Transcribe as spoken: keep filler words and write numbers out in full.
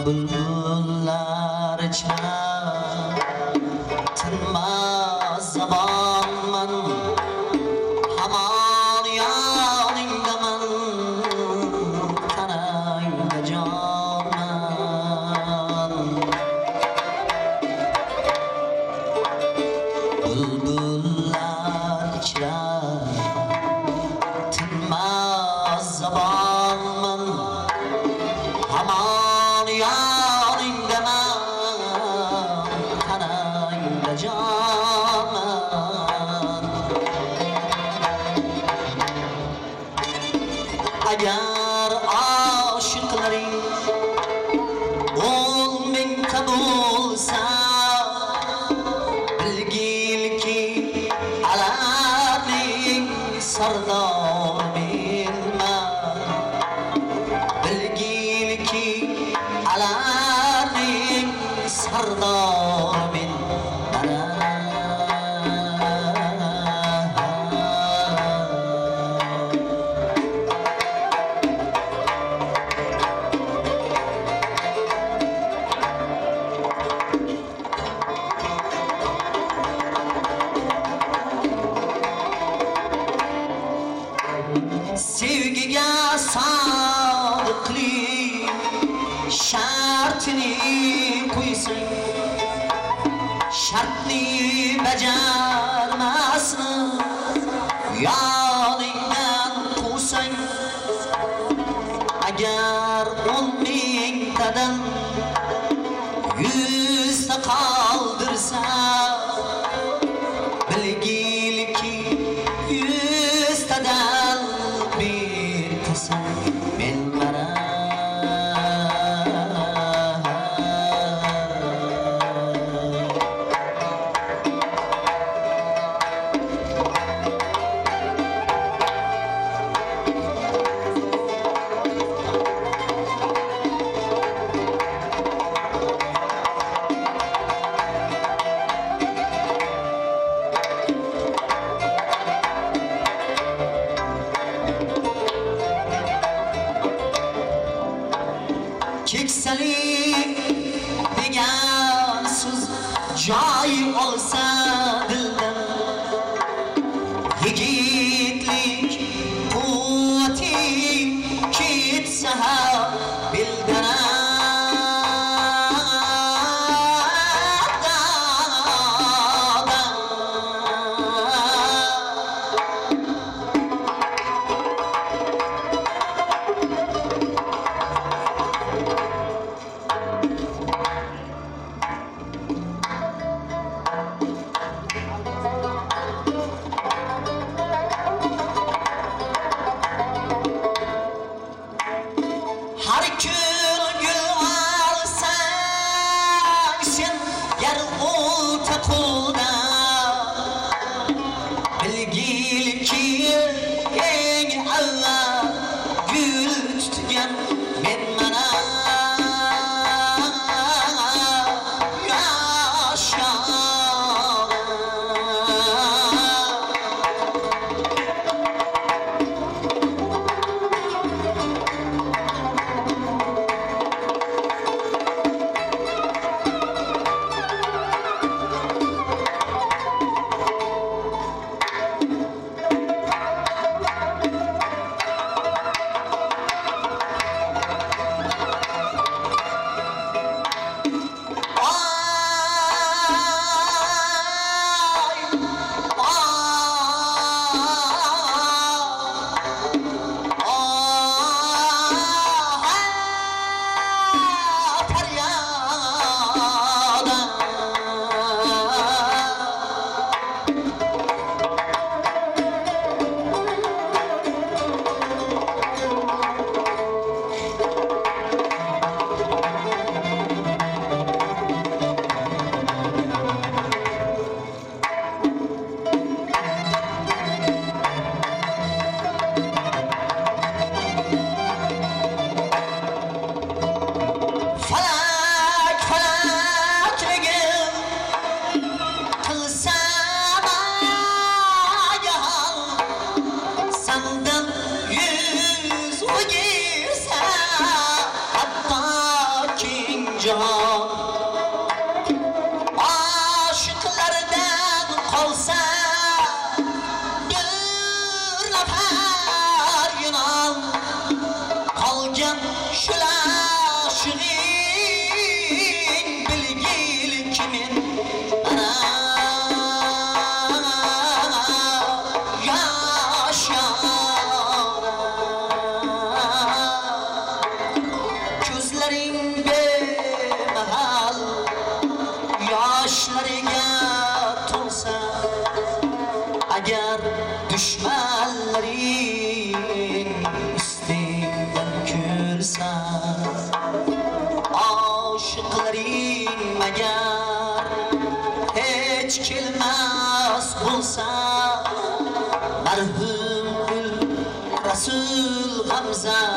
Bülbüller içer tinmez zabanman, hamon yoningdaman, tanangda jonman. Bülbüller içer tinmez zabanman, hamon yoningdaman, tanangda jonman. Agar oshiqlaring o'n mingta bo'lsa, bilgilki alaming sardormenman. Bilgilki alaming sardormen mana. Sevgiga sodiqlik shartini qo'ysang, shartni bajarmasni yoningdan quvsang, agar o'n mingtadan yuzta qoldirsa, bilgilki yuztadan bittasi men mana. Keksalik degan so'z joy olsa dildan, yigitlik quvvati ketsa ham bildan. jahon oshiqlardan qolsa bir nafar yunon qolgan shulashig'ing bilgil kimin ana yoshlariga to'lsa agar dushmanlaring ustingdan kulsa oshiqlaring agar hech kelmas bo'lsa marhum Rasul Hamza